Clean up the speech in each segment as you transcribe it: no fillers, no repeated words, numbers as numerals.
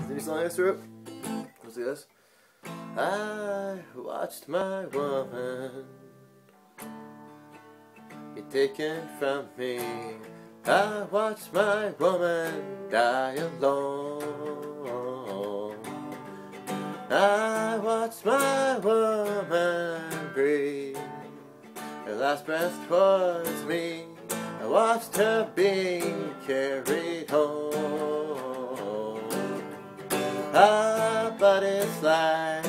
Any song I threw? Let's do this. I watched my woman get taken from me. I watched my woman die alone. I watched my woman breathe her last breath towards me. I watched her being carried home. Ah, but it's life,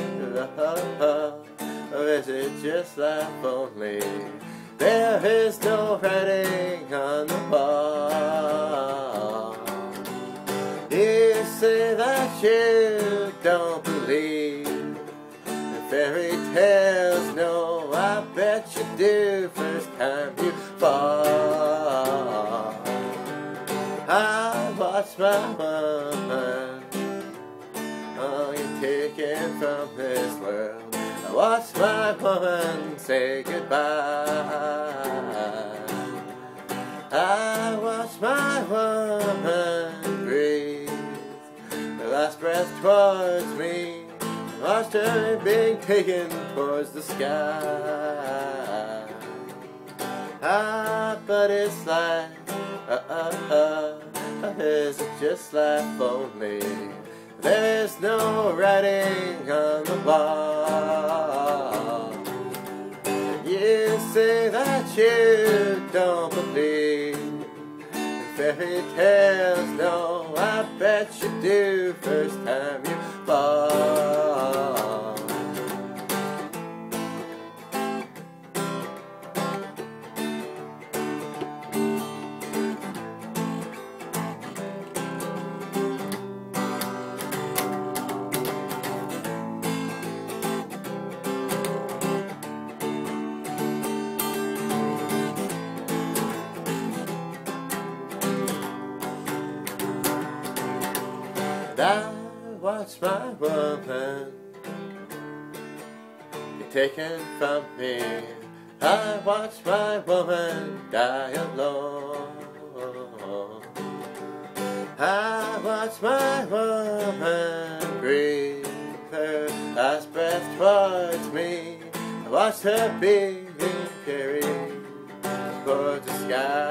or is it just life only? There is no writing on the wall. You say that you don't believe in fairy tales. No, I bet you do first time you fall. I watched my woman, oh, you're taken from this world. I watched my woman say goodbye. I watched my woman breathe her last breath towards me. I watched her being taken towards the sky. Ah, but it's life, is it just life only? There is no writing on the wall. You say that you don't believe in fairy tales. No, I bet you do first time you fall. I watched my woman get taken from me. I watched my woman die alone. I watched my woman breathe her last breath towards me. I watched her being carried towards the sky.